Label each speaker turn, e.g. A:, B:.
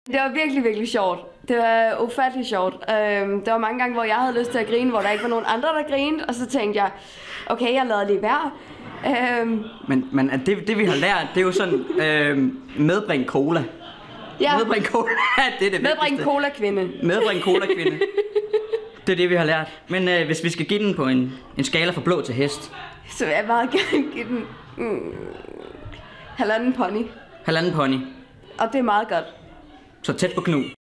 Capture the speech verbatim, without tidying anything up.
A: Det var virkelig, virkelig sjovt. Det var ufattelig sjovt. Øhm, der var mange gange, hvor jeg havde lyst til at grine, hvor der ikke var nogen andre, der grinede. Og så tænkte jeg, okay, jeg lader lige være. Øhm,
B: Men, men at det, det vi har lært, det er jo sådan, øhm, medbring cola.
A: ja,
B: Medbring cola, det er det
A: medbring
B: vigtigste.
A: cola-kvinde.
B: Medbring cola-kvinde. Det er det, vi har lært. Men øh, hvis vi skal give den på en, en skala fra blå til hest.
A: Så vil jeg meget gerne give den mm, halvanden pony.
B: Halvanden pony.
A: Og det er meget godt.
B: Så tæt på Knud.